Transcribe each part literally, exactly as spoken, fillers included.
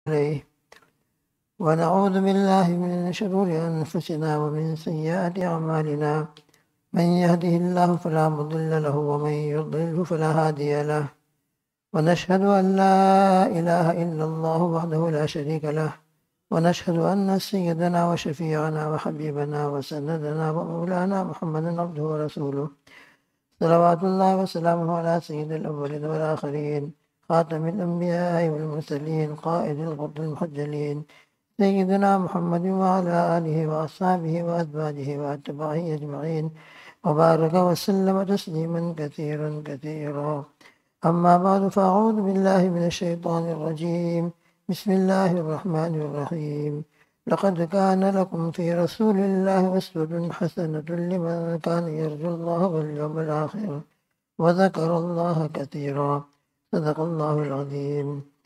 عليه ونعوذ بالله من شرور أنفسنا ومن سيئات أعمالنا من يهده الله فلا مضل له ومن يضلل فلا هادي له ونشهد أن لا إله إلا الله وحده لا شريك له ونشهد أن سيدنا وشفيعنا وحبيبنا وسندنا ومولانا محمدا عبده ورسوله صلوات الله وسلامه على سيد الأولين والآخرين خاتم الأنبياء والمرسلين قائد الغر المحجلين سيدنا محمد وعلى آله وأصحابه وأزواجه وأتباعه أجمعين وبارك وسلم تسليما كثيرا كثيرا. أما بعد فأعوذ بالله من الشيطان الرجيم. بسم الله الرحمن الرحيم. لقد كان لكم في رسول الله أسوة حسنة لمن كان يرجو الله واليوم الآخر وذكر الله كثيرا. صدق الله العظيم.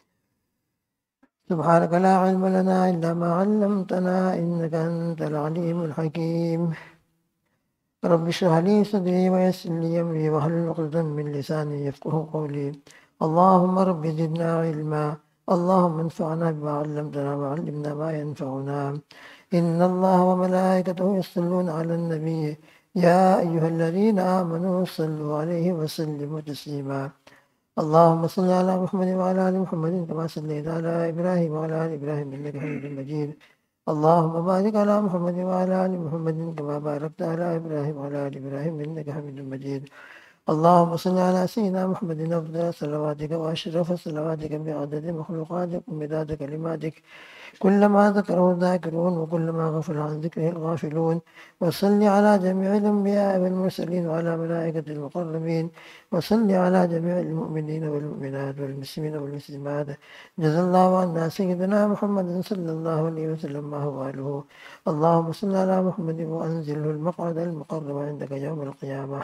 سبحانك لا علم لنا إلا ما علمتنا إنك أنت العليم الحكيم. رب اشرح لي صدري ويسر لي أمري واحلل عقدة من لساني يفقهوا قولي. اللهم رب زدنا علما اللهم انفعنا بما علمتنا وعلمنا ما ينفعنا. إن الله وملائكته يصلون على النبي يا أيها الذين آمنوا صلوا عليه وسلموا تسليما. اللهم صل على محمد وعلى آل محمد كما صليت على إبراهيم وعلى آل إبراهيم إنك حميد مجيد. اللهم بارك على محمد وعلى آل محمد كما باركت على إبراهيم وعلى آل إبراهيم إنك حميد مجيد. اللهم صل على سيدنا محمد أفضل صلواتك وأشرف صلواتك بعدد مخلوقاتك ومداد كلماتك كلما ذكره الذاكرون وكلما غفل عن ذكره الغافلون. وصل على جميع الأنبياء والمرسلين وعلى ملائكة المقربين. وصل على جميع المؤمنين والمؤمنات والمسلمين والمسلمات. جزا الله عنا سيدنا محمد صلى الله عليه وسلم ما هو أهله. اللهم صل على محمد وأنزله المقعد المقرب عندك يوم القيامة.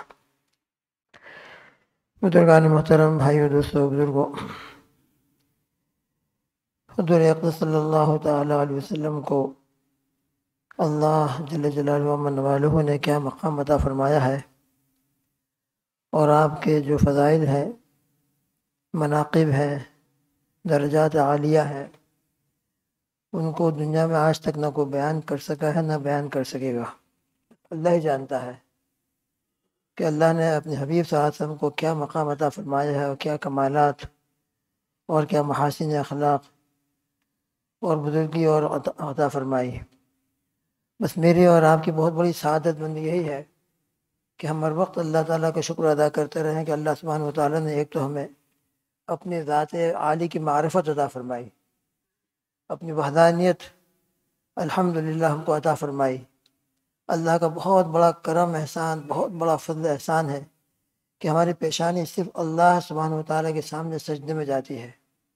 بزرگان محترم، بھائیو، دوستو، بزرگوں، حضور اقدس صلی اللہ تعالیٰ علیہ وسلم کو اللہ جل جلالہ و من والہ نے کیا مقام عطا فرمایا ہے، اور آپ کے جو فضائل ہیں، مناقب ہیں، درجات عالیہ ہیں، ان کو دنیا میں آج تک نہ کوئی بیان کر سکا ہے نہ بیان کر سکے گا۔ اللہ ہی جانتا ہے کہ اللہ نے اپنے حبیب صلی اللہ علیہ وسلم کو کیا مقام عطا فرمایا ہے، اور کیا کمالات اور کیا محاسن اخلاق اور بزرگی اور عطا فرمائی۔ بس میری اور آپ کی بہت بڑی سعادت مند یہی ہے کہ ہم ہر وقت اللہ تعالیٰ کا شکر ادا کرتے رہیں کہ اللہ سبحانہ و تعالیٰ نے ایک تو ہمیں اپنی ذات عالی کی معرفت عطا فرمائی، اپنی وحدانیت الحمدللہ ہم کو عطا فرمائی۔ اللہ کا بہت بڑا کرم احسان، بہت بڑا فضل احسان ہے کہ ہماری پیشانی صرف اللہ سبحانہ و تعالیٰ کے سامنے سجدے میں جاتی ہے،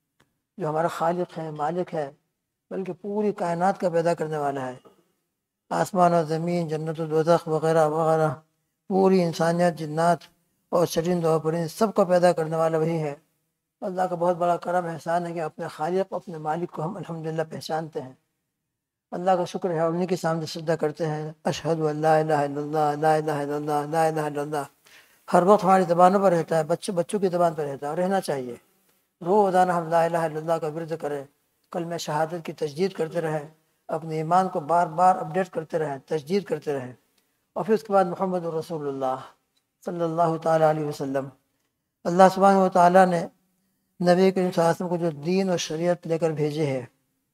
جو ہمارا خالق ہے، مالک ہے، بلکہ پوری کائنات کا پیدا کرنے والا ہے۔ آسمان و زمین، جنت و دوزخ وغیرہ وغیرہ، پوری انسانیت، جنات اور چرند و پرند، سب کو پیدا کرنے والا وہی ہے۔ اللہ کا بہت بڑا کرم احسان ہے کہ اپنے خالق، اپنے مالک کو ہم الحمدللہ پہچانتے ہیں۔ اللہ کا شکر ہے، انہی کے سامنے سجدہ کرتے ہیں۔ اشہد ان لا الہ الا اللہ، لا الہ الا اللہ، لا الہ الا اللہ ہر وقت ہماری زبانوں پر رہتا ہے، بچوں بچوں کی زبان پر رہتا ہے، اور رہنا چاہیے۔ روزانہ ہم لا الہ الا اللہ کا ورد کریں، کلمہ شہادت کی تجدید کرتے رہیں، اپنے ایمان کو بار بار اپڈیٹ کرتے رہیں، تجدید کرتے رہیں، اور پھر اس کے بعد محمد رسول اللہ صلی اللہ تعالیٰ علیہ وسلم۔ اللہ سبحانہ و تعالیٰ نے نبی کریم صلی اللہ علیہ وسلم کو جو دین اور شریعت لے کر بھیجے ہے،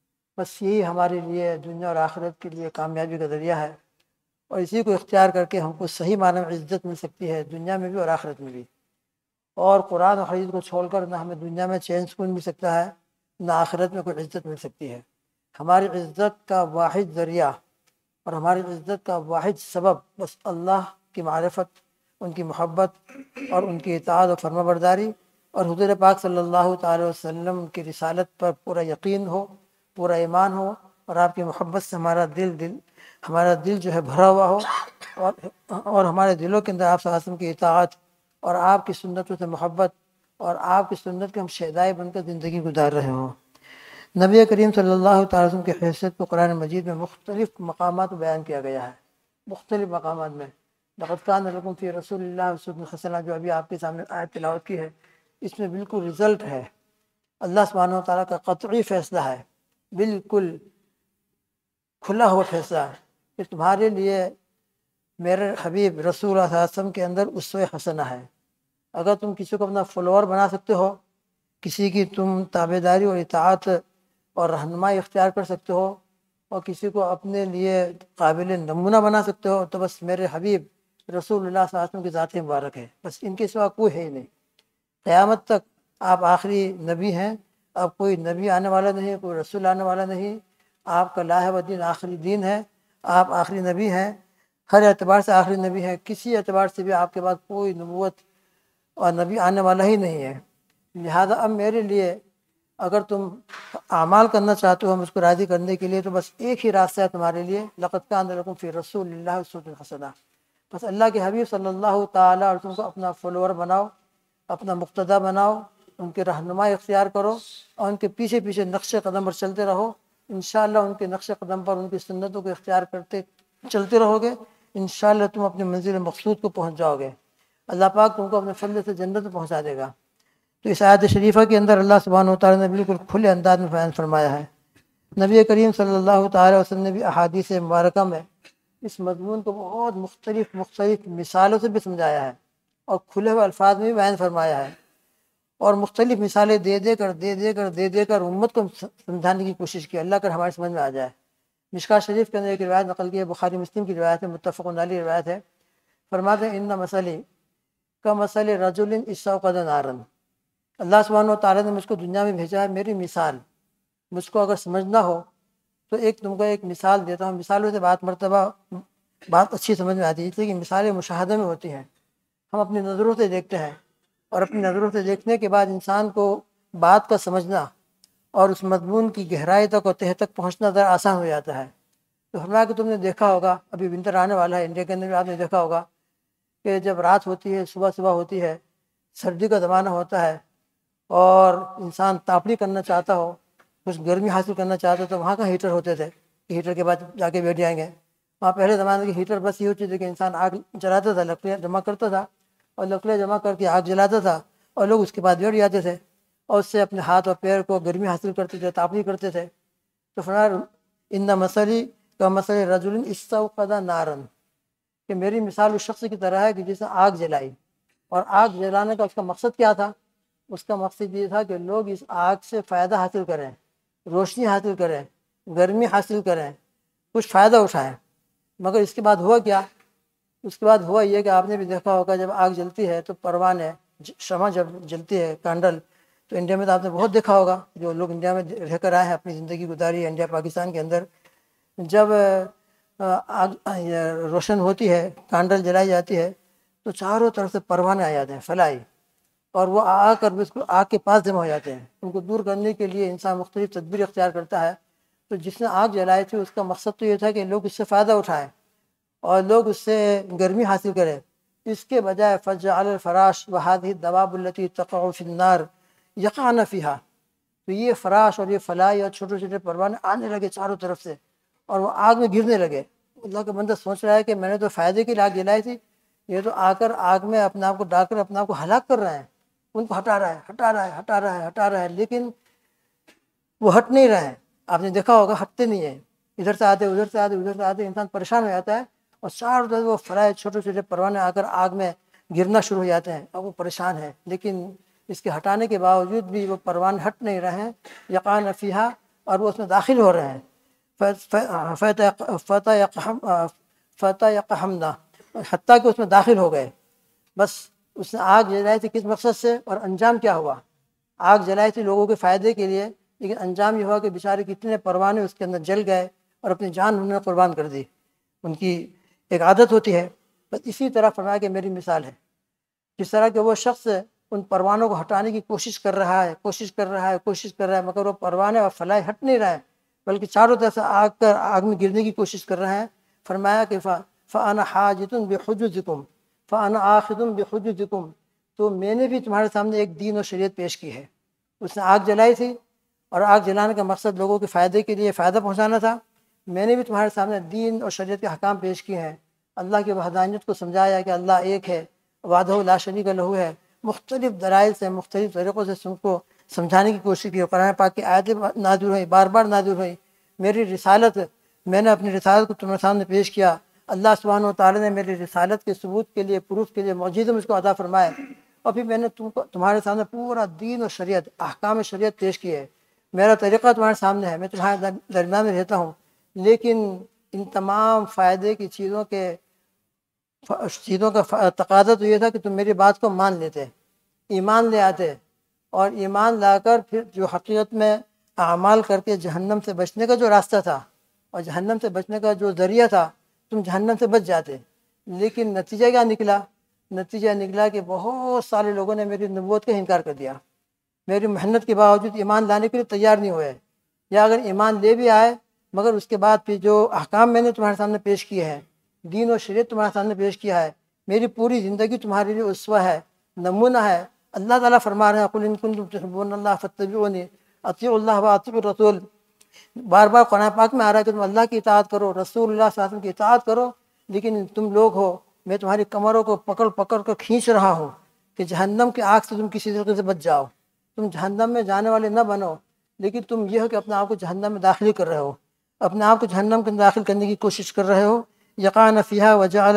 بس یہی ہمارے لیے دنیا اور آخرت کے لیے کامیابی کا ذریعہ ہے، اور اسی کو اختیار کر کے ہم کو صحیح معنی میں عزت مل سکتی ہے، دنیا میں بھی اور آخرت میں بھی۔ اور قرآن اور حدیث کو چھوڑ کر نہ ہمیں دنیا میں چین سکون مل سکتا ہے، نہ آخرت میں کوئی عزت مل سکتی ہے۔ ہماری عزت کا واحد ذریعہ اور ہماری عزت کا واحد سبب بس اللہ کی معرفت، ان کی محبت اور ان کی اطاعت و فرما برداری، اور حضور پاک صلی اللہ تعالی وسلم کی رسالت پر پورا یقین ہو، پورا ایمان ہو، اور آپ کی محبت سے ہمارا دل دل ہمارا دل جو ہے بھرا ہوا ہو، اور اور ہمارے دلوں کے اندر آپ صلی اللہ علیہ وسلم کی اطاعت اور آپ کی سنتوں سے محبت اور آپ کی سنت کے ہم شہدائے بن کر زندگی گزار رہے ہوں۔ نبی کریم صلی اللہ تعالی وسلم کی حیثیت کو قرآن مجید میں مختلف مقامات بیان کیا گیا ہے، مختلف مقامات میں۔ لقد کان لکم فی رسول اللہ اسوۃ حسنہ، جو ابھی آپ کے سامنے آیت تلاوت کی ہے، اس میں بالکل رزلٹ ہے، اللہ سبحانہ و تعالیٰ کا قطعی فیصلہ ہے بالکل کھلا ہوا فیصلہ ہے کہ تمہارے لیے میرے حبیب رسول اللہ صلی اللہ علیہ وسلم کے اندر اسوہ حسنہ ہے۔ اگر تم کسی کو اپنا فالوور بنا سکتے ہو، کسی کی تم تابعداری اور اطاعت اور رہنمائی اختیار کر سکتے ہو، اور کسی کو اپنے لیے قابل نمونہ بنا سکتے ہو، تو بس میرے حبیب رسول اللہ صلی اللہ علیہ وسلم کی ذات مبارک ہے، بس ان کے سوا کوئی ہے ہی نہیں۔ قیامت تک آپ آخری نبی ہیں، اب کوئی نبی آنے والا نہیں، کوئی رسول آنے والا نہیں، آپ کا لاہ و دین آخری دین ہے، آپ آخری نبی ہیں، ہر اعتبار سے آخری نبی ہیں، کسی اعتبار سے بھی آپ کے بعد کوئی نبوت اور نبی آنے والا ہی نہیں ہے۔ لہذا اب میرے لیے اگر تم اعمال کرنا چاہتے ہو مجھ کو راضی کرنے کے لیے، تو بس ایک ہی راستہ ہے تمہارے لیے، لقد کان لکم فی رسول اللہ اسوۃ حسنہ، بس اللہ کے حبیب صلی اللہ تعالیٰ علیہ وسلم کو اپنا فالوور بناؤ، اپنا مقتدیٰ بناؤ، ان کے رہنمائی اختیار کرو اور ان کے پیچھے پیچھے نقش قدم پر چلتے رہو۔ انشاءاللہ ان کے نقش قدم پر ان کی سنتوں کو اختیار کرتے چلتے رہو گے، انشاءاللہ تم اپنی منزل مقصود کو پہنچ جاؤ گے، اللہ پاک تم کو اپنے فضل سے جنت میں پہنچا دے گا۔ تو اس آیت شریفہ کے اندر اللہ سبحانہ و تعالیٰ نے بالکل کھلے انداز میں بیان فرمایا ہے۔ نبی کریم صلی اللہ تعالیٰ وسلم نے بھی احادیث مبارکہ میں اس مضمون کو بہت مختلف مختلف مثالوں سے بھی سمجھایا ہے، اور کھلے ہوئے الفاظ میں بھی بیان فرمایا ہے، اور مختلف مثالیں دے دے کر دے دے کر دے دے کر امت کو سمجھانے کی کوشش کی، اللہ کر ہمارے سمجھ میں آ جائے۔ مشکوٰۃ شریف کے اندر ایک روایت نقل کی ہے، بخاری مسلم کی روایت ہے، متفق علیہ روایت ہے، فرماتے ہیں ان مثلی کمثل رجل استوقد نارا، اللہ سبحانہ و تعالیٰ نے مجھ کو دنیا میں بھیجا ہے، میری مثال مجھ کو اگر سمجھنا ہو تو ایک تم کو ایک مثال دیتا ہوں۔ مثالوں سے بات مرتبہ بات اچھی سمجھ میں آتی ہے، اس لیے کہ مثالیں مشاہدے میں ہوتی ہیں، ہم اپنی نظروں سے دیکھتے ہیں، اور اپنی نظروں سے دیکھنے کے بعد انسان کو بات کا سمجھنا اور اس مضمون کی گہرائی تک اور تہ تک پہنچنا ذرا آسان ہو جاتا ہے۔ تو فرمایا کہ تم نے دیکھا ہوگا، ابھی ونٹر آنے والا ہے، انڈیا کے اندر بھی آپ نے دیکھا ہوگا کہ جب رات ہوتی ہے، صبح صبح ہوتی ہے، سردی کا زمانہ ہوتا ہے، اور انسان تاپڑی کرنا چاہتا ہو، کچھ گرمی حاصل کرنا چاہتا ہو، تو وہاں کا ہیٹر ہوتے تھے کہ ہیٹر کے بعد جا کے بیٹھ جائیں گے۔ وہاں پہلے زمانے کے ہیٹر بس یہ ہوتی تھی کہ انسان آگ جلاتا تھا، لکڑیاں جمع کرتا تھا، اور لکڑیاں جمع کر کے آگ جلاتا تھا، اور لوگ اس کے بعد بیٹھ جاتے تھے، اور اس سے اپنے ہاتھ اور پیر کو گرمی حاصل کرتے تھے، تاپڑی کرتے تھے۔ تو فرمایا ان مثلی کمثل رجل استوقد نارا، کہ میری مثال اس شخص کی طرح ہے کہ جس نے آگ جلائی، اور آگ جلانے کا اس کا مقصد کیا تھا؟ اس کا مقصد یہ تھا کہ لوگ اس آگ سے فائدہ حاصل کریں، روشنی حاصل کریں، گرمی حاصل کریں، کچھ فائدہ اٹھائیں۔ مگر اس کے بعد ہوا کیا؟ اس کے بعد ہوا یہ کہ آپ نے بھی دیکھا ہوگا جب آگ جلتی ہے تو پروانے شمع جب جلتی ہے کینڈل، تو انڈیا میں تو آپ نے بہت دیکھا ہوگا، جو لوگ انڈیا میں رہ کر آئے ہیں، اپنی زندگی گزاری ہے انڈیا پاکستان کے اندر، جب آگ روشن ہوتی ہے، کینڈل جلائی جاتی ہے، تو چاروں طرف سے پروانے آ جاتے ہیں، فلائی، اور وہ آ کر اس کو آگ کے پاس جمع ہو جاتے ہیں۔ ان کو دور کرنے کے لیے انسان مختلف تدبیر اختیار کرتا ہے۔ تو جس نے آگ جلائی تھی اس کا مقصد تو یہ تھا کہ لوگ اس سے فائدہ اٹھائیں اور لوگ اس سے گرمی حاصل کریں، اس کے بجائے فجعل الفراش وهذه الدواب التي تقع في النار يقعن فيها، تو یہ فراش اور یہ فلائی اور چھوٹے چھوٹے پروانے آنے لگے چاروں طرف سے، اور وہ آگ میں گرنے لگے۔ اللہ کا بندہ سوچ رہا ہے کہ میں نے تو فائدے کے لیے آگ جلائی تھی، یہ تو آ کر آگ میں اپنے آپ کو ڈال کر اپنے آپ کو ہلاک کر رہے ہیں، ان کو ہٹا رہا ہے ہٹا رہا ہے ہٹا رہا ہے ہٹا رہا ہے لیکن وہ ہٹ نہیں رہے ہیں۔ آپ نے دیکھا ہوگا ہٹتے نہیں ہیں، ادھر سے آتے ادھر سے آتے ادھر سے آتے، انسان پریشان ہو جاتا ہے، اور چاروں طرف وہ فلائے چھوٹے چھوٹے پروانے آ کر آگ میں گرنا شروع ہو جاتے ہیں، اور وہ پریشان ہے، لیکن اس کے ہٹانے کے باوجود بھی وہ پروانے ہٹ نہیں رہے ہیں، یقعن فیہا، اور وہ اس میں داخل ہو رہے ہیں۔ فتح یقحمنا، حتیٰ کہ اس میں داخل ہو گئے۔ بس اس نے آگ جلائی تھی کس مقصد سے، اور انجام کیا ہوا؟ آگ جلائی تھی لوگوں کے فائدے کے لیے، لیکن انجام یہ ہوا کہ بیچارے کتنے پروانے اس کے اندر جل گئے اور اپنی جان انہوں نے قربان کر دی۔ ان کی ایک عادت ہوتی ہے، بس اسی طرح فرمایا کہ میری مثال ہے، جس طرح کہ وہ شخص ان پروانوں کو ہٹانے کی کوشش کر رہا ہے کوشش کر رہا ہے کوشش کر رہا ہے مگر وہ پروانے اور فلائی ہٹ نہیں رہے، بلکہ چاروں طرف سے آگ کر آگ میں گرنے کی کوشش کر رہے ہیں۔ فرمایا کہ فَأَنَا حَاجِتٌ بِحُجُّزِكُمْ فَأَنَا آخِذٌ بِحُجُّزِكُمْ، تو میں نے بھی تمہارے سامنے ایک دین اور شریعت پیش کی ہے۔ اس نے آگ جلائی تھی، اور آگ جلانے کا مقصد لوگوں کے فائدے کے لیے فائدہ پہنچانا تھا۔ میں نے بھی تمہارے سامنے دین اور شریعت کے احکام پیش کیے ہیں، اللہ کی وحدانیت کو سمجھایا کہ اللہ ایک ہے، وحدہ لا شریک لہ ہے، مختلف دلائل سے مختلف طریقوں سے تم کو سمجھانے کی کوشش کی. قرآن پاک کی آیتیں نازل ہوئیں, بار بار نازل ہوئیں. میری رسالت, میں نے اپنی رسالت کو تمہارے سامنے پیش کیا. اللہ سبحانہ و تعالیٰ نے میری رسالت کے ثبوت کے لیے, پروف کے لیے معجزے مجھ کو عطا فرمائے. اور پھر میں نے تم کو تمہارے سامنے پورا دین اور شریعت, احکام شریعت پیش کی ہے. میرا طریقہ تمہارے سامنے ہے, میں تمہارے درمیان میں رہتا ہوں. لیکن ان تمام فائدے کی چیزوں کے چیزوں کا تقاضا تو یہ تھا کہ تم میری بات کو مان لیتے, ایمان لے آتے, اور ایمان لا کر پھر جو حقیقت میں اعمال کر کے جہنم سے بچنے کا جو راستہ تھا اور جہنم سے بچنے کا جو ذریعہ تھا, تم جہنم سے بچ جاتے. لیکن نتیجہ کیا نکلا؟ نتیجہ نکلا کہ بہت سارے لوگوں نے میری نبوت کا انکار کر دیا. میری محنت کے باوجود ایمان لانے کے لیے تیار نہیں ہوئے, یا اگر ایمان لے بھی آئے مگر اس کے بعد پھر جو احکام میں نے تمہارے سامنے پیش کیے ہیں, دین و شریعت تمہارے سامنے پیش کیا ہے, میری پوری زندگی تمہارے لیے اسوہ ہے, نمونہ ہے. اللہ تعالیٰ فرما رہے ہیں قل ان کنتم تحبون اللہ فاتبعونی اطیعوا اللہ واطیعوا الرسول. بار بار قرآن پاک میں آ رہا ہے کہ تم اللہ کی اطاعت کرو, رسول اللہ صلی اللہ علیہ وسلم کی اطاعت کرو. لیکن تم لوگ ہو, میں تمہاری کمروں کو پکڑ پکڑ کر کھینچ رہا ہوں کہ جہنم کی آگ سے تم کسی طریقے سے بچ جاؤ. تم جہنم میں جانے والے نہ بنو, لیکن تم یہ ہو کہ اپنے آپ کو جہنم میں داخل کر رہے ہو, اپنے آپ کو جہنم کے داخل کرنے کی کوشش کر رہے ہو. یقعن فیہا وجعل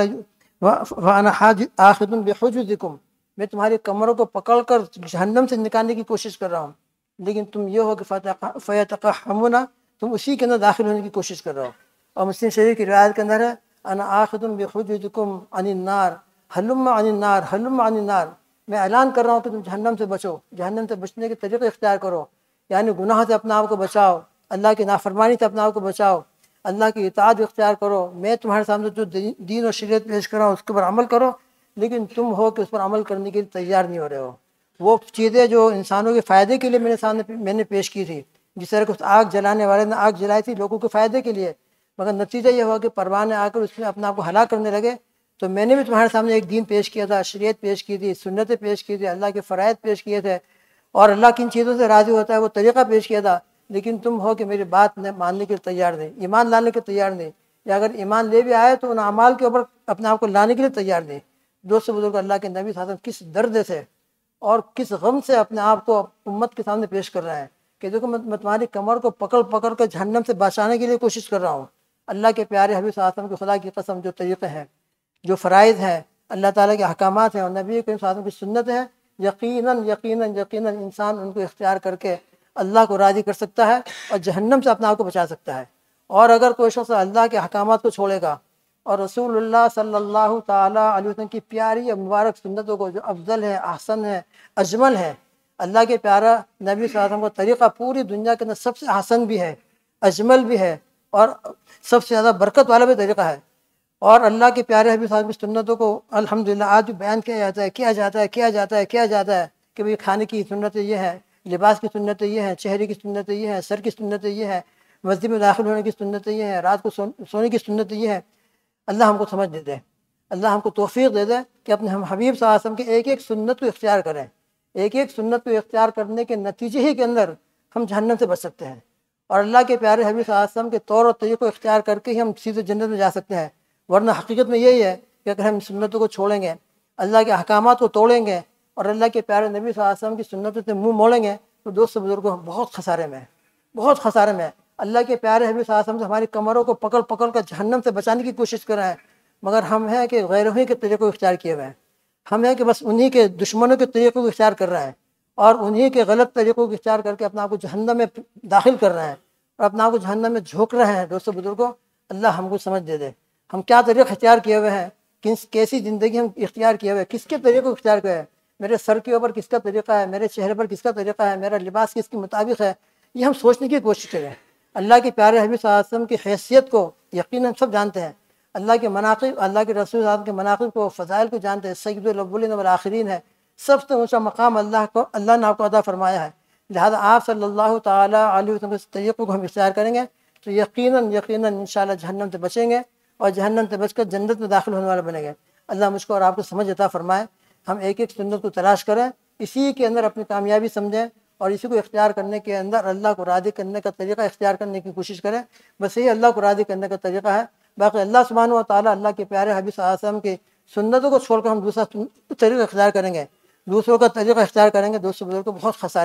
وانا آخذ بحجزکم, میں تمہاری کمروں کو پکڑ کر جہنم سے نکالنے کی کوشش کر رہا ہوں. لیکن تم یہ ہو کہ فیتقحمون, تم اسی کے اندر داخل ہونے کی کوشش کر رہے ہو. اور مسلم شریف کی روایت کے اندر ہے انا آخذ بحجزکم عن النار ہلم عن النار ہلم عن النار, میں اعلان کر رہا ہوں کہ تم جہنم سے بچو, جہنم سے بچنے کے طریقے اختیار کرو. یعنی گناہ سے اپنے آپ کو بچاؤ, اللہ کی نافرمانی سے اپنے آپ کو بچاؤ, اللہ کی اطاعت اختیار کرو. میں تمہارے سامنے جو دین اور شریعت پیش کر رہا ہوں اس کے اوپر عمل کرو, لیکن تم ہو کہ اس پر عمل کرنے کے لیے تیار نہیں ہو رہے ہو. وہ چیزیں جو انسانوں کے فائدے کے لیے میرے سامنے میں نے پیش کی تھی, جس طرح کہ آگ جلانے والے نے آگ جلائی تھی لوگوں کے فائدے کے لیے, مگر نتیجہ یہ ہوا کہ پروانے آ کر اس میں اپنے آپ کو ہلاک کرنے لگے. تو میں نے بھی تمہارے سامنے ایک دین پیش کیا تھا, شریعت پیش کی تھی, سنتیں پیش کی تھی, اللہ کے فرائض پیش کیے تھے, اور اللہ کن چیزوں سے راضی ہوتا ہے وہ طریقہ پیش کیا تھا. لیکن تم ہو کہ میری بات ماننے کے لیے تیار نہیں, ایمان لانے کے تیار نہیں, یا اگر ایمان لے بھی آئے تو ان اعمال کے اوپر اپنے آپ کو لانے کے لیے تیار نہیں. دوستو بزرگ, اللہ کے نبی صلی اللہ علیہ وسلم کس درد سے اور کس غم سے اپنے آپ کو امت کے سامنے پیش کر رہے ہیں کہ دیکھو میں تمہاری کمر کو پکڑ پکڑ کر جہنم سے بچانے کے لیے کوشش کر رہا ہوں. اللہ کے پیارے حبیب صلی اللہ علیہ وسلم کے خدا کی قسم, جو طریقے ہیں, جو فرائض ہیں, اللہ تعالیٰ کے احکامات ہیں, اور نبی کریم صلی اللہ علیہ وسلم کی سنت ہیں, یقیناً یقیناً یقیناً انسان ان کو اختیار کر کے اللہ کو راضی کر سکتا ہے اور جہنم سے اپنے آپ کو بچا سکتا ہے. اور اگر کوئی شخص اللہ کے احکامات کو چھوڑے گا اور رسول اللہ صلی اللہ تعالیٰ علیہ وسلم کی پیاری اور مبارک سنتوں کو, جو افضل ہے, احسن ہے, اجمل ہے, اللہ کے پیارا نبی صلی اللہ علیہ وسلم کا طریقہ پوری دنیا کے اندر سب سے احسن بھی ہے, اجمل بھی ہے, اور سب سے زیادہ برکت والا بھی طریقہ ہے. اور اللہ کے پیارے حبیب صلی اللہ علیہ وسلم کی سنتوں کو الحمدللہ آج بھی بیان کیا جاتا ہے کیا جاتا ہے کیا جاتا ہے کیا جاتا ہے کہ بھئی کھانے کی سنتیں یہ ہیں, لباس کی سنتیں یہ ہیں, چہرے کی سنتیں یہ ہیں, سر کی سنتیں یہ ہیں, مسجد میں داخل ہونے کی سنتیں یہ ہیں, رات کو سونے کی سنتیں یہ ہیں. اللہ ہم کو سمجھ دے دے, اللہ ہم کو توفیق دے دے کہ اپنے ہم حبیب صلی اللہ علیہ وسلم کے ایک ایک سنت کو اختیار کریں. ایک ایک سنت کو اختیار کرنے کے نتیجے ہی کے اندر ہم جہنم سے بچ سکتے ہیں, اور اللہ کے پیارے حبیب صلی اللہ علیہ وسلم کے طور اور طریقے کو اختیار کر کے ہی ہم سیدھے جنت میں جا سکتے ہیں. ورنہ حقیقت میں یہی ہے کہ اگر ہم سنتوں کو چھوڑیں گے, اللہ کے احکامات کو توڑیں گے, اور اللہ کے پیارے نبی صلی اللہ علیہ وسلم کی سنتوں سے منہ موڑیں گے, تو دوست بزرگوں ہم بہت خسارے میں بہت خسارے میں اللہ کے پیارے حبیب صلی اللہ علیہ وسلم سے ہماری کمروں کو پکڑ پکڑ کر جہنم سے بچانے کی کوشش کر رہے ہیں, مگر ہم ہیں کہ غیروں ہی کے طریقے کو اختیار کیے ہوئے ہیں. ہم ہیں کہ بس انہی کے دشمنوں کے طریقوں کو اختیار کر رہے ہیں, اور انہی کے غلط طریقوں کو اختیار کر کے اپنا آپ کو جہنم میں داخل کر رہے ہیں, اور اپنا آپ کو جہنم میں جھونک رہے ہیں. دوستو بزرگوں, اللہ ہم کو سمجھ دے دے ہم کیا طریقے اختیار کیے ہوئے ہیں, کس کیسی زندگی ہم اختیار کیے ہوئے, کس کے طریقے کو اختیار کیا ہے, میرے سر کے اوپر کس کا طریقہ ہے, میرے چہرے پر کس کا طریقہ ہے, میرا لباس کس کے مطابق ہے, یہ ہم سوچنے کی کوشش کریں. اللہ کے پیارے حبیب صلی اللہ علیہ وسلم کی حیثیت کو یقیناً سب جانتے ہیں, اللہ کے مناقب, اللہ کے رسول صلی اللہ علیہ وسلم کے مناقب کو, فضائل کو جانتے ہیں. سید الاولین والآخرین ہے, سب سے اونچا مقام اللہ کو اللہ نے آپ کو عطا فرمایا ہے. لہذا آپ صلی اللہ تعالیٰ علیہ وسلم کے طریقوں کو ہم اختیار کریں گے تو یقیناً یقیناً انشاءاللہ جہنم سے بچیں گے, اور جہنم سے بچ کر جنت میں داخل ہونے والے بنیں گے. اللہ مجھ کو اور آپ کو سمجھ عطا فرمائے. ہم ایک ایک سنت کو تلاش کریں, اسی کے اندر اپنی کامیابی سمجھیں, اور اسی کو اختیار کرنے کے اندر اللہ کو راضی کرنے کا طریقہ اختیار کرنے کی کوشش کریں. بس یہی اللہ کو راضی کرنے کا طریقہ ہے. باقی اللہ سبحانہ و تعالیٰ اللہ کے پیارے حبیب صلی اللہ علیہ وسلم کی سنتوں کو چھوڑ کر ہم دوسرا طریقہ اختیار کریں گے, دوسروں کا طریقہ اختیار کریں گے, دوستوں بزرگوں بہت خسارے میں ہے.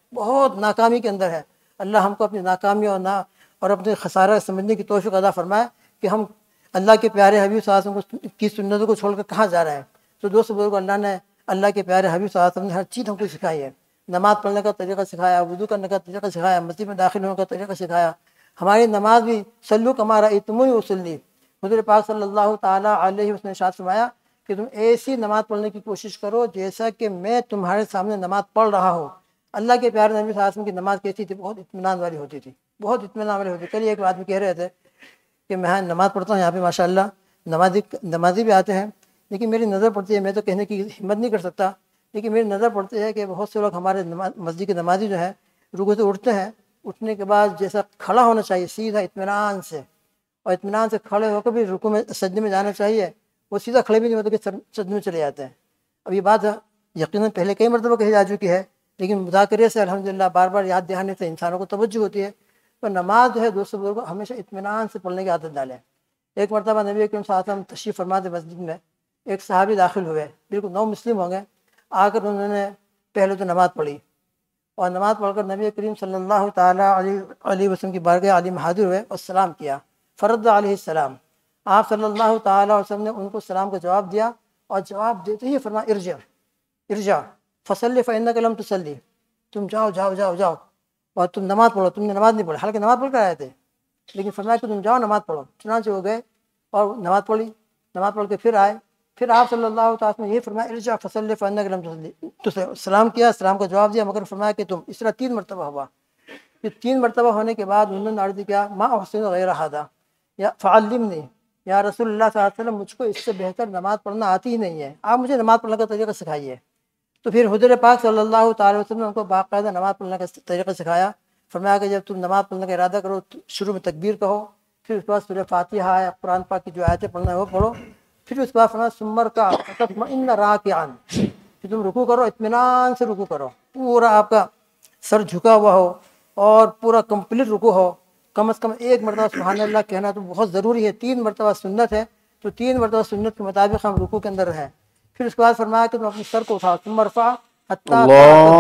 بہت ناکامی کے اندر ہے۔ اللہ ہم کو اپنی ناکامی اور نا اور اپنے خسارہ سمجھنے کی توفیق عطا فرمائے کہ ہم اللہ کے پیارے حبیب صلی اللہ علیہ وسلم کی سنتوں کو چھوڑ کر کہاں جا رہے ہیں۔ تو دوست بزرگو، اللہ نے اللہ کے پیارے حبیب صلی اللہ علیہ وسلم نے ہر چیز ہم کو سکھائی ہے۔ نماز پڑھنے کا طریقہ سکھایا، وضو کرنے کا طریقہ سکھایا، مسجد میں داخل ہونے کا طریقہ سکھایا۔ ہماری نماز بھی صلو کما رأیتمونی اصلی، حضور پاک صلی اللہ تعالیٰ علیہ وسلم نے ارشاد فرمایا کہ تم ایسی نماز پڑھنے کی کوشش کرو جیسا کہ میں تمہارے سامنے نماز پڑھ رہا ہوں۔ اللہ کے پیارے نبی صلی اللہ علیہ وسلم کی نماز کیسی تھی؟ بہت اطمینان والی ہوتی تھی، بہت اطمینان والی ہوتی تھی۔ کل ایک آدمی کہہ رہے تھے کہ میں نماز پڑھتا ہوں، یہاں پہ ماشاء اللہ نمازی نمازی بھی آتے ہیں، لیکن میری نظر پڑتی ہے، میں تو کہنے کی ہمت نہیں کر سکتا، لیکن میری نظر پڑتی ہے کہ بہت سے لوگ ہمارے مسجد کے نمازی جو ہیں رکوع سے اٹھتے ہیں، اٹھنے کے بعد جیسا کھڑا ہونا چاہیے سیدھا اطمینان سے، اور اطمینان سے کھڑے ہو کر بھی رکوع میں سجدے میں جانا چاہیے، وہ سیدھا کھڑے بھی نہیں ہوتے کہ سجدے میں چلے جاتے ہیں۔ اب یہ بات یقیناً پہلے کئی مرتبہ کہی جا چکی ہے، لیکن مذاکرے سے الحمدللہ بار بار یاد دہانے سے انسانوں کو توجہ ہوتی ہے۔ تو نماز جو ہے دوستوں بزرگوں ہمیشہ اطمینان سے پڑھنے کی عادت ڈالیں۔ ایک مرتبہ نبی اکرم صلی اللہ علیہ وسلم تشریف فرما تھے مسجد میں، ایک صحابی داخل ہوئے، بالکل نو مسلم ہو گئے، آ کر انہوں نے پہلے تو نماز پڑھی، اور نماز پڑھ کر نبی کریم صلی اللہ تعالیٰ علیہ وسلم کی بارگاہ عالی میں حاضر ہوئے اور سلام کیا، فرد علیہ السلام۔ آپ صلی اللہ تعالیٰ علیہ وسلم نے ان کو سلام کا جواب دیا، اور جواب دیتے ہی فرمایا ارجع ارجع فصلی فإنک لم تصلی، تم جاؤ جاؤ جاؤ جاؤ اور تم نماز پڑھو، تم نے نماز نہیں پڑھی، حالانکہ نماز پڑھ کر آئے تھے، لیکن فرمایا کہ تم جاؤ نماز پڑھو۔ چنانچہ وہ گئے اور نماز پڑھی، نماز پڑھ کے پھر آئے، پھر آپ صلی اللہ تعالیٰ نے یہی فرمایا ارجع فصلی فإنک لم تصلی، تو سلام کیا، سلام کا جواب دیا، مگر فرمایا کہ تم، اس طرح تین مرتبہ ہوا۔ پھر تین مرتبہ ہونے کے بعد انہوں نے عرض کیا ما احسن غیر ھذا یا فعلمنی، یا رسول اللہ صلی اللہ علیہ وسلم مجھ کو اس سے بہتر نماز پڑھنا آتی ہی نہیں ہے، آپ مجھے نماز پڑھنے کا طریقہ سکھائیے۔ تو پھر حضور پاک صلی اللہ تعالیٰ وسلم نے ان کو باقاعدہ نماز پڑھنے کا طریقہ سکھایا۔ فرمایا کہ جب تم نماز پڑھنے کا ارادہ کرو تو شروع میں تکبیر کہو، پھر اس کے بعد سورہ فاتحہ ہے، قرآن پاک کی جو آیتیں پڑھنا ہے وہ پڑھو، پھر اس کے بعد فرمایا ثم ارکع فتطمئن راکعا، پھر تم رکوع کرو، اطمینان سے رکوع کرو، پورا آپ کا سر جھکا ہوا ہو اور پورا کمپلیٹ رکوع ہو، کم از کم ایک مرتبہ سبحان اللہ کہنا تو بہت ضروری ہے، تین مرتبہ سنت ہے، تو تین مرتبہ سنت کے مطابق ہم رکوع کے اندر رہیں۔ پھر اس کے بعد فرمایا کہ تم اپنے سر کو اٹھاؤ، ثم ارفع حتی اللہ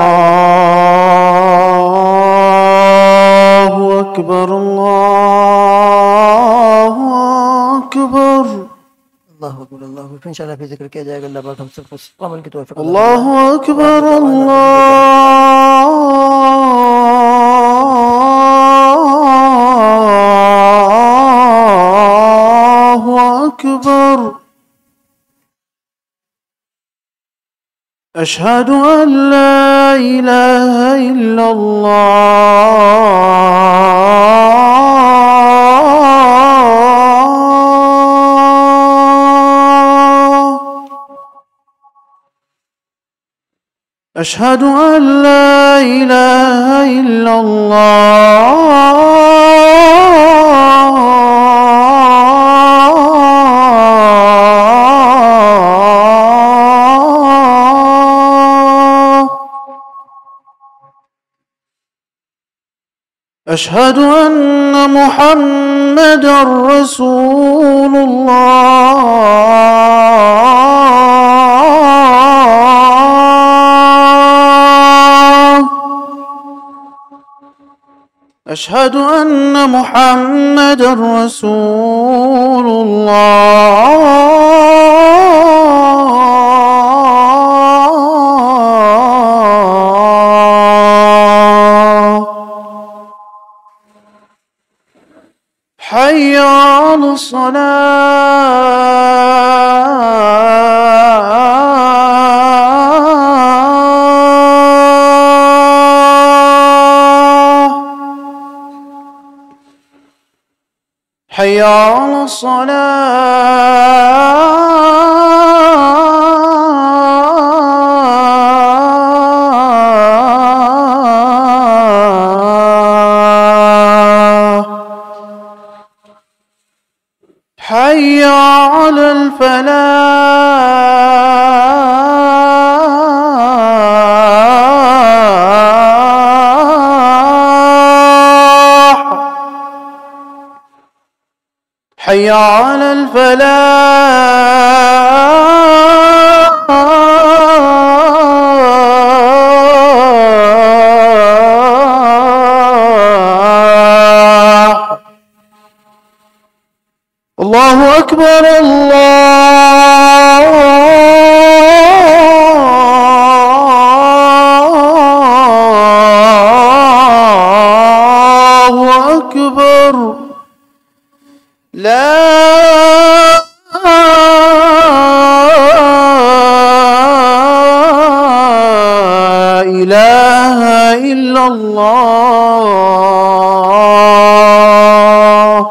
اکبر اللہ اکبر اللہ اکبر اللہ اکبر۔ انشاءاللہ پھر ذکر کیا جائے گا، اللہ پاک ہم سب کو عمل کی توفیق عطا اللہ فرمائے۔ اکبر اللہ اکبر، اشہد ان لا الہ الا اللہ، اشہد ان لا الہ الا اللہ، اشہد ان محمد رسول اللہ، اشہد ان محمد رسول اللہ، حی علی الصلاة، حی علی الصلاة، حی علی الفلاح، حی علی الفلاح، أكبر الله أكبر لا إله إلا الله.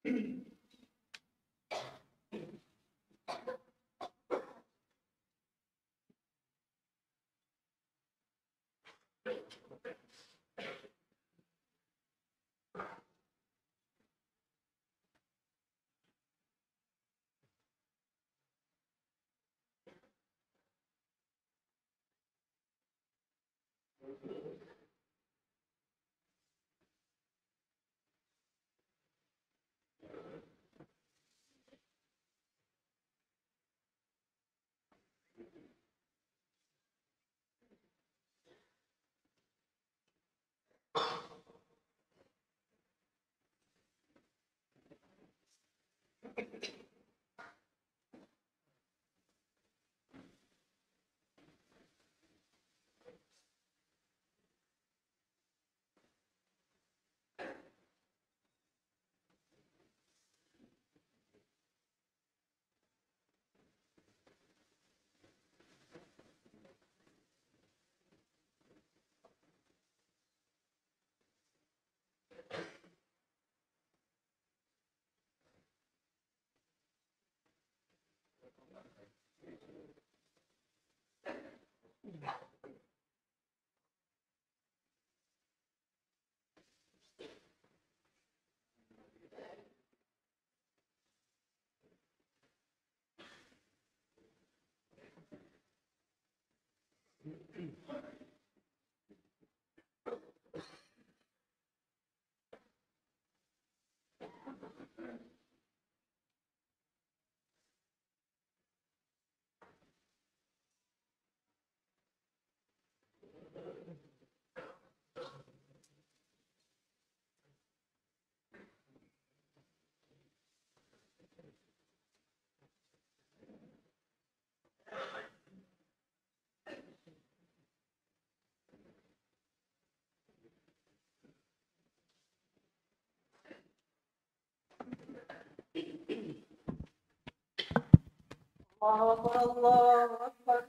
الله أكبر الله أكبر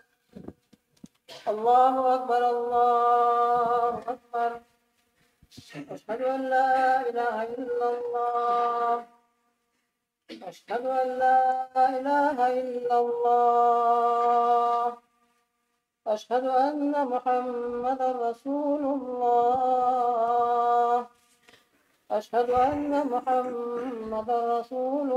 الله أكبر الله أكبر أشهد أن لا إله إلا الله أشهد أن لا إله إلا الله أشهد أن محمدا رسول الله أشهد أن محمدا رسول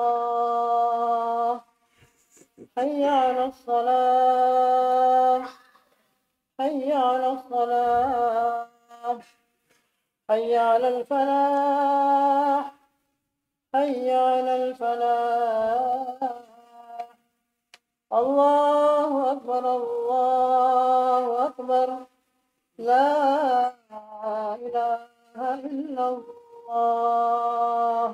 الله حي على الصلاة حي على الصلاة حي على الفلاح حي على الفلاح الله أكبر الله أكبر لا إله إلا الله.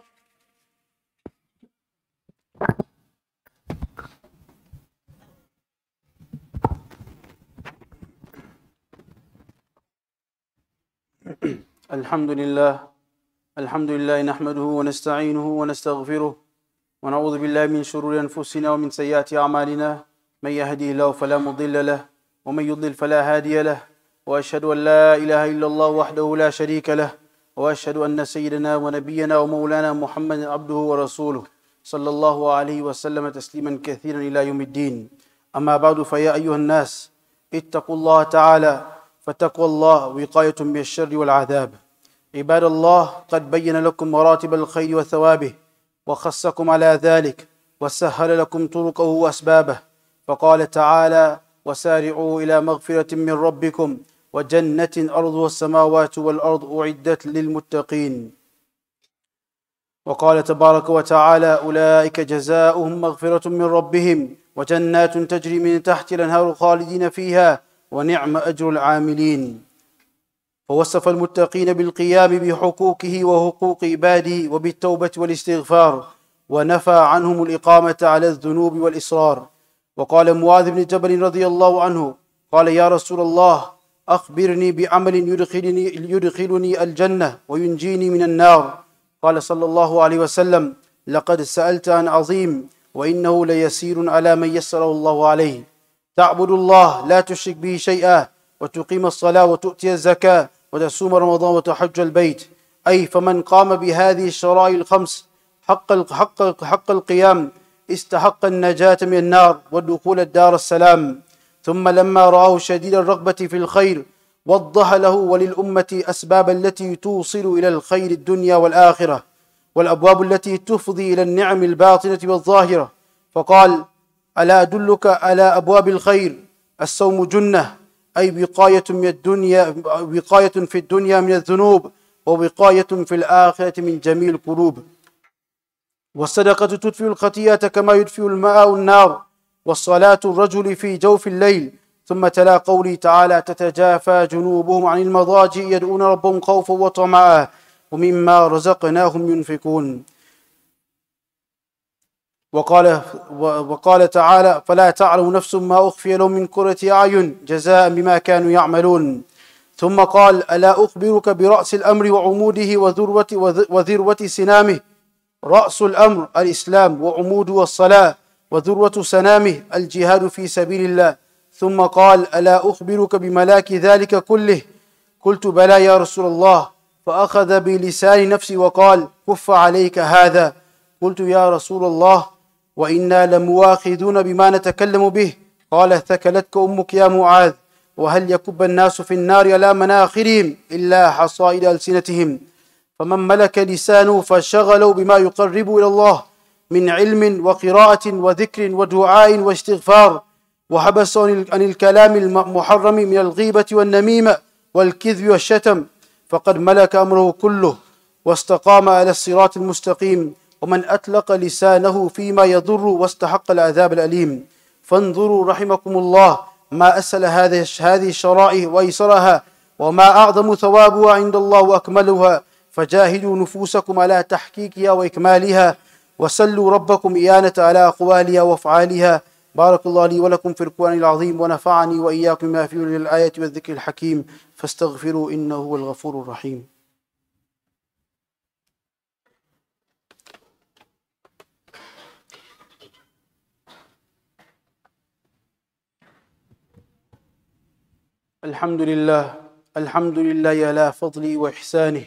الحمد لله الحمد لله نحمده ونستعينه ونستغفره ونعوذ بالله من شرور أنفسنا ومن سيئات أعمالنا من يهديه الله فلا مضل له ومن يضلل فلا هادي له وأشهد أن لا إله إلا الله وحده لا شريك له وأشهد أن سيدنا ونبينا ومولانا محمد عبده ورسوله صلى الله عليه وسلم تسليما كثيرا إلى يوم الدين. أما بعد فيا أيها الناس اتقوا الله تعالى فتقوى الله وقاية من الشر والعذاب. عباد الله قد بين لكم مراتب الخير وثوابه وخصكم على ذلك وسهل لكم طرقه وأسبابه، فقال تعالى وسارعوا إلى مغفرة من ربكم وجنة أرضها السماوات والأرض أعدت للمتقين. وقال تبارك وتعالى أولئك جزاؤهم مغفرة من ربهم وجنات تجري من تحت الأنهار خالدين فيها ونعم أجر العاملين. فوصف المتقين بالقيام بحقوقه وحقوق عباده وبالتوبة والاستغفار، ونفى عنهم الإقامة على الذنوب والإصرار. وقال معاذ بن جبل رضي الله عنه قال يا رسول الله أخبرني بعمل يدخلني, يدخلني الجنة وينجيني من النار. قال صلى الله عليه وسلم لقد سألت عن عظيم وإنه ليسير على من يسره الله عليه. تعبد الله لا تشرك به شيئا وتقيم الصلاة وتؤتي الزكاة وتصوم رمضان وتحج البيت، أي فمن قام بهذه الشرائع الخمس حق حق حق القيام استحق النجاة من النار ودخول الدار السلام. ثم لما رآه شديد الرغبة في الخير وضح له وللأمة أسباب التي توصل إلى الخير الدنيا والآخرة والأبواب التي تفضي إلى النعم الباطنة والظاهرة، فقال: ألا أدلك على أبواب الخير؟ الصوم جنة، أي وقاية من الدنيا، وقاية في الدنيا من الذنوب، ووقاية في الآخرة من جميع القلوب. والصدقة تدفئ الخطيئة كما يدفئ الماء النار، والصلاة الرجل في جوف الليل. ثم تلا قوله تعالى: تتجافى جنوبهم عن المضاجع يدعون ربهم خوفا وطمعا ومما رزقناهم ينفقون. وقال, وقال تعالى: فلا تعلم نفس ما أخفي لهم من قرة أعين جزاء بما كانوا يعملون. ثم قال: ألا أخبرك برأس الأمر وعموده وذروة, وذروة سنامه؟ رأس الأمر الإسلام، وعموده الصلاة، وذروة سنامه الجهاد في سبيل الله. ثم قال: ألا أخبرك بملاك ذلك كله؟ قلت: بلى يا رسول الله. فأخذ بلسان نفسي وقال: كف عليك هذا. قلت: يا رسول الله، وإنا لمواخذون بما نتكلم به. قال: ثكلتك أمك يا معاذ، وهل يكب الناس في النار على مناخرهم إلا حصائد ألسنتهم؟ فمن ملك لسانه فشغله بما يقرب إلى الله من علم وقراءة وذكر ودعاء واستغفار، وحبس عن الكلام المحرم من الغيبة والنميمة والكذب والشتم، فقد ملك أمره كله واستقام على الصراط المستقيم. ومن أطلق لسانه فيما يضر واستحق العذاب الأليم. فانظروا رحمكم الله ما أسهل هذه الشرائع وأيسرها، وما أعظم ثوابها عند الله وأكملها. فجاهدوا نفوسكم على تحقيقها وإكمالها، وسلوا ربكم إعانة على أقوالها وأفعالها. بارك الله لي ولكم في القرآن العظيم، ونفعني وإياكم ما فيه من الآيات والذكر الحكيم، فاستغفروا إنه هو الغفور الرحيم. الحمد لله الحمد لله على فضله وإحسانه،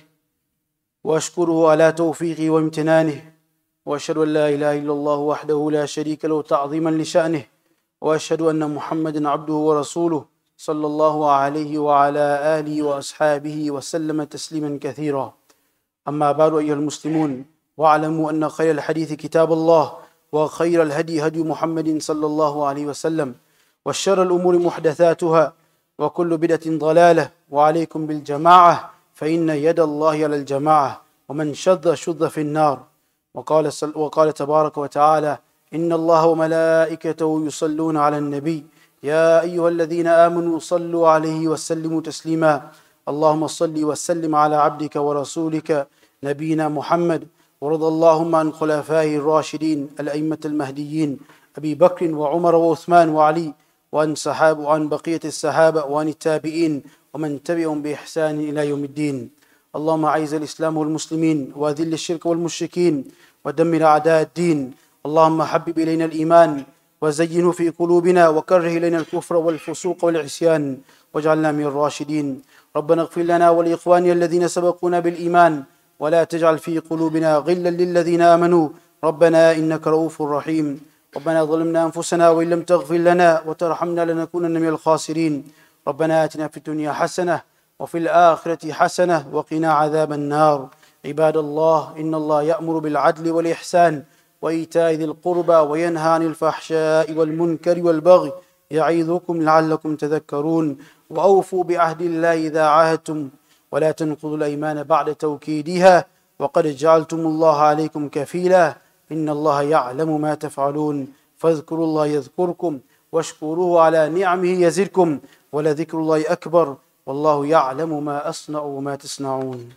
وأشكره على توفيقه وامتنانه، وأشهد أن لا إله إلا الله وحده لا شريك له تعظيما لشأنه، وأشهد أن محمدا عبده ورسوله صلى الله عليه وعلى آله وأصحابه وسلم تسليما كثيرا. أما بعد، أيها المسلمون، واعلموا أن خير الحديث كتاب الله، وخير الهدي هدي محمد صلى الله عليه وسلم، وشر الأمور محدثاتها، وكل بدعة ضلالة. وعليكم بالجماعة، فإن يد الله على الجماعة، ومن شذ شذ في النار. وقال, وقال تبارك وتعالى: إن الله وملائكته يصلون على النبي يا أيها الذين آمنوا صلوا عليه وسلموا تسليما. اللهم صل وسلم على عبدك ورسولك نبينا محمد، ورضى اللهم عن خلفائه الراشدين الأئمة المهديين أبي بكر وعمر وعثمان وعلي، وعن صحابة وعن بقية الصحابة، وعن التابعين ومن تبعهم بإحسان إلى يوم الدين. اللهم أعز الإسلام والمسلمين، وأذل الشرك والمشركين، ودمر أعداء الدين. اللهم حبب إلينا الإيمان وزينه في قلوبنا، وكره إلينا الكفر والفسوق والعصيان، واجعلنا من الراشدين. ربنا اغفر لنا ولإخواننا الذين سبقونا بالإيمان، ولا تجعل في قلوبنا غلا للذين آمنوا ربنا إنك رؤوف رحيم. ربنا ظلمنا أنفسنا وإن لم تغفر لنا وترحمنا لنكونن من الخاسرين. ربنا آتنا في الدنيا حسنة وفي الآخرة حسنة وقنا عذاب النار. عباد الله، إن الله يأمر بالعدل والإحسان وإيتاء ذي القربى، وينهى عن الفحشاء والمنكر والبغي، يعظكم لعلكم تذكرون. وأوفوا بعهد الله إذا عاهدتم، ولا تنقضوا الأيمان بعد توكيدها، وقد جعلتم الله عليكم كفيلا، إن الله يعلم ما تفعلون. فاذكروا الله يذكركم، واشكروه على نعمه يزدكم، ولذكر الله أكبر، والله يعلم ما أصنع وما تصنعون.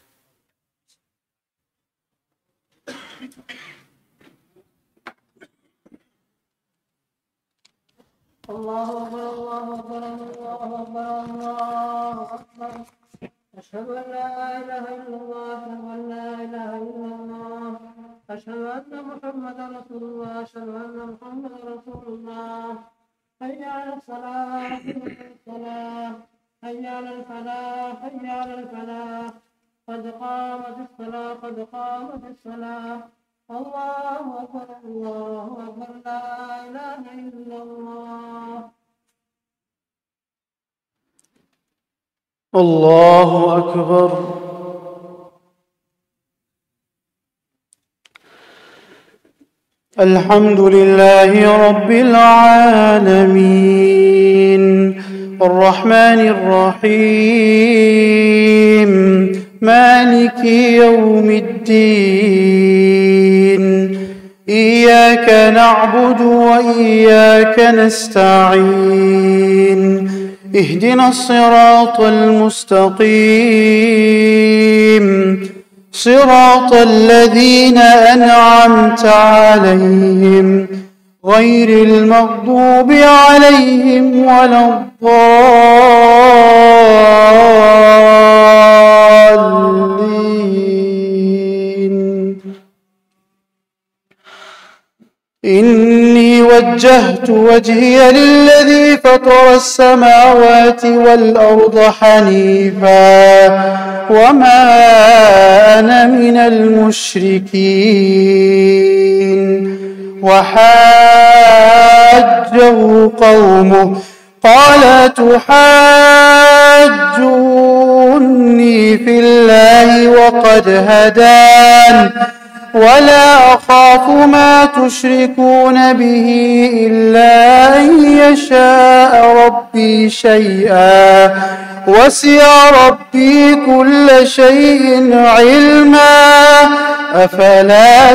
الله أكبر الله أكبر الله أكبر الله أكبر. أشهد أن لا إله إلا الله أشهد أن لا إله إلا الله أشهد أن محمدا رسول الله أشهد أن محمدا رسول الله. حي على الصلاة حي على الصلاة حي على الفلاح حي على الفلاح. قد قامت الصلاة قد قامت الصلاة الله أكبر الله أكبر لا إله إلا الله. الله أكبر. الحمد لله رب العالمين الرحمن الرحيم مالك يوم الدين إياك نعبد وإياك نستعين اهدنا الصراط المستقيم صراط الذين أنعمت عليهم غير المغضوب عليهم ولا الضالين. إني وجهت وجهي للذي فطر السماوات والأرض حنيفا وما أنا من المشركين. وحاجه قومه قال تحاجوني في الله وقد هدان ولا أخاف ما تشركون به إلا أن يشاء ربي شيئا وسع ربي كل شيء علما أفلا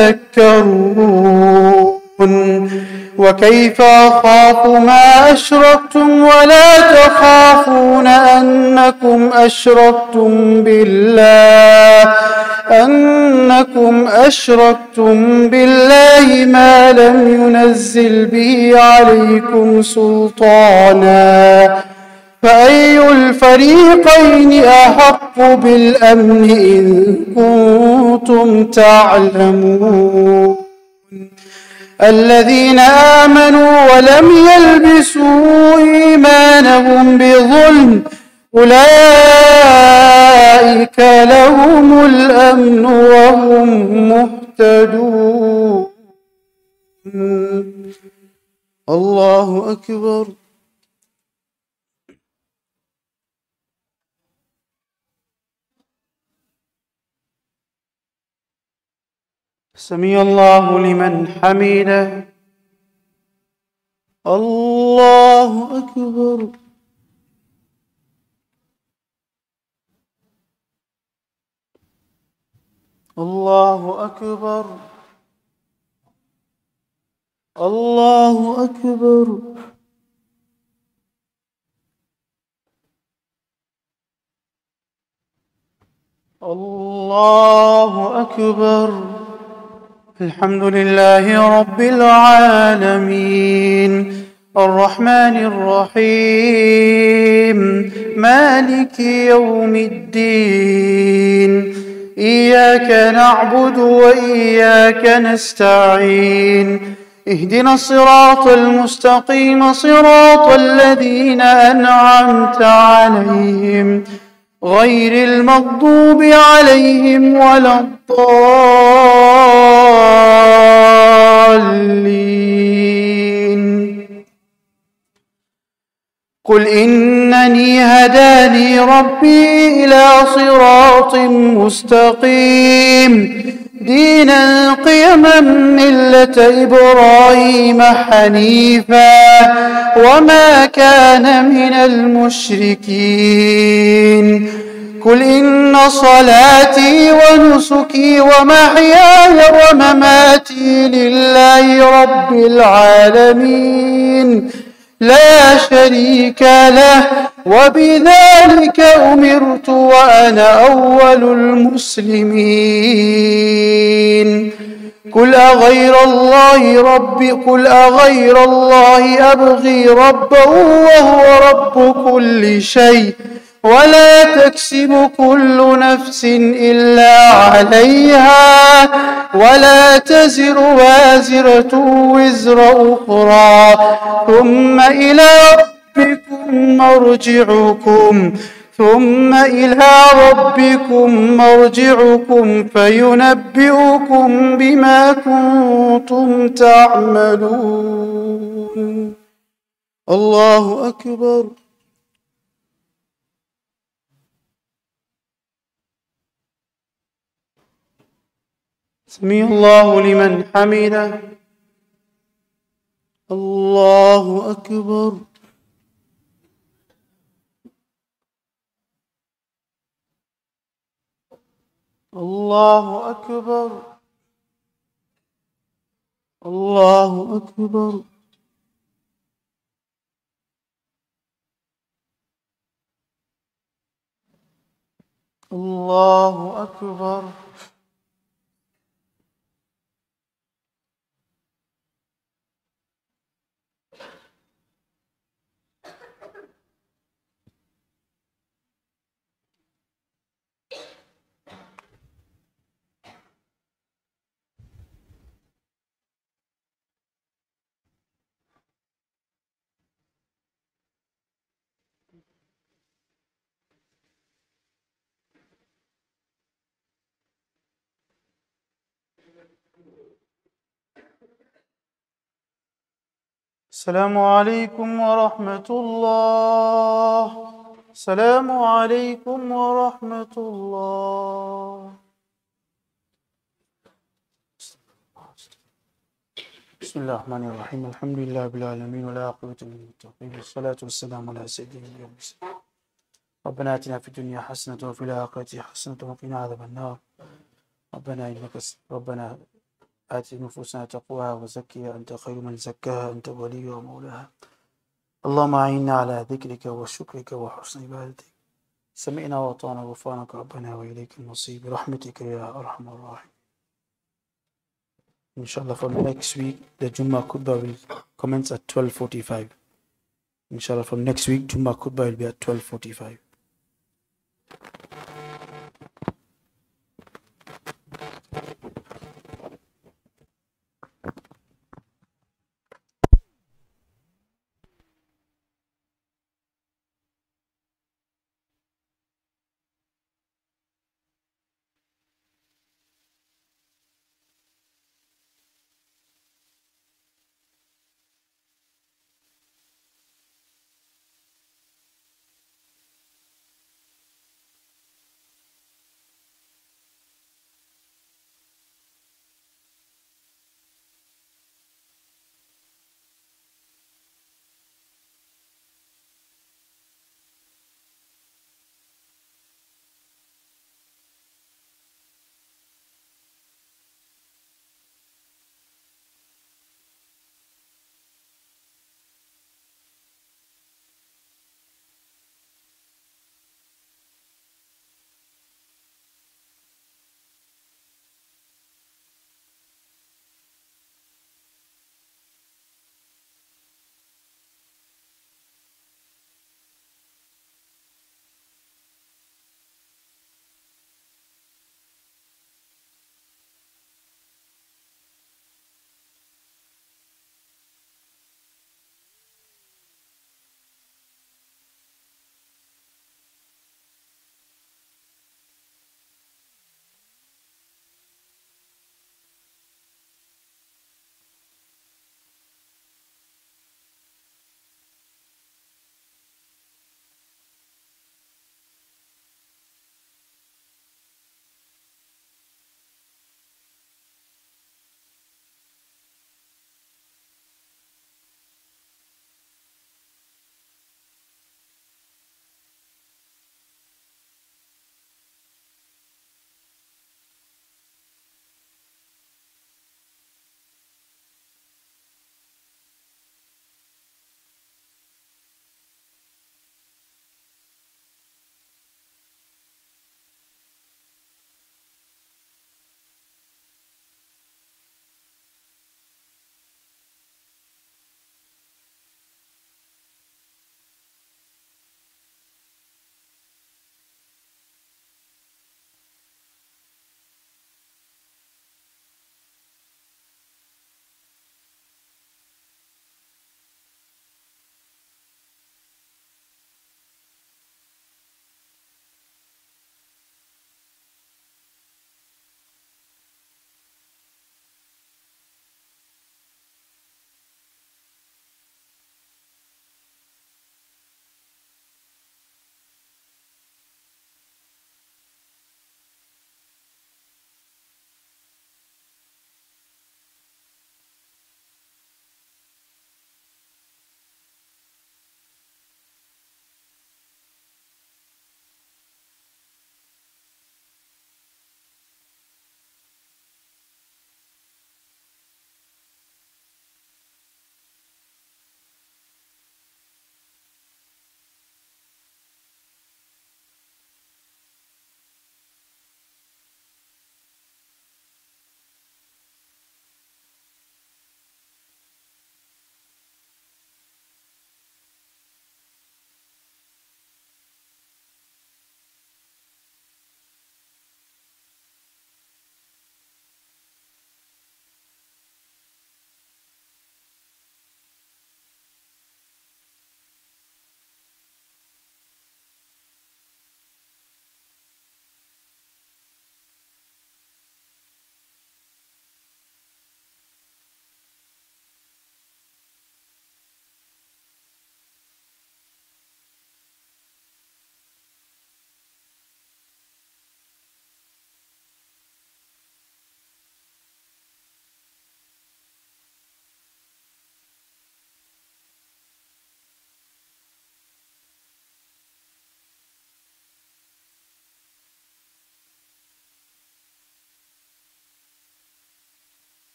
تذكرون. وكيف أخاف ما أشركتم ولا تخافون أنكم أشركتم بالله أنكم أشركتم بالله ما لم ينزل به عليكم سلطانا فأي الفريقين أحق بالأمن إن كنتم تعلمون. الذين آمنوا ولم يلبسوا إيمانهم بظلم أولئك لهم الأمن وهم مهتدون. الله أكبر. سمع الله لمن حمده. الله أكبر. الله أكبر. الله أكبر. الله أكبر. الحمد لله رب العالمين الرحمن الرحيم مالك يوم الدين إياك نعبد وإياك نستعين اهدنا الصراط المستقيم صراط الذين أنعمت عليهم غير المغضوب عليهم ولا الضالين. قل إنني هداني ربي إلى صراط مستقيم دينا قيما ملة إبراهيم حنيفا وما كان من المشركين. قل إن صلاتي ونسكي ومحياي ومماتي لله رب العالمين لا شريك له وبذلك أمرت وأنا أول المسلمين. قل أغير الله ربي قل أغير الله أبغي ربا وهو رب كل شيء ولا تكسب كل نفس إلا عليها ولا تزر وازرة وزر أخرى ثم إلى ربكم مرجعكم ثم إلى ربكم مرجعكم فينبئكم بما كنتم تعملون. الله أكبر. سمع الله لمن حمده. الله أكبر. الله أكبر. الله أكبر. الله أكبر. السلام عليكم ورحمة الله. السلام عليكم ورحمة الله. بسم الله الرحمن الرحيم. الحمد لله رب العالمين والعاقبة للمتقين والصلاة والسلام على سيدنا محمد. ربنا آتنا في الدنيا حسنة وفي الآخرة حسنة وقنا عذاب النار. ربنا إنك ربنا آت نفوسنا تقواها وزكها أنت خير من زكاها أنت وليها ومولاها. اللهم أعنا على ذكرك وشكرك وحسن عبادتك. سمعنا وأطعنا غفرانك ربنا وإليك المصير برحمتك يا أرحم الراحمين. Inshallah, from next week the Jummah Khutbah will commence at twelve forty-five. Inshallah, from next week Jummah Khutbah will be at twelve forty-five.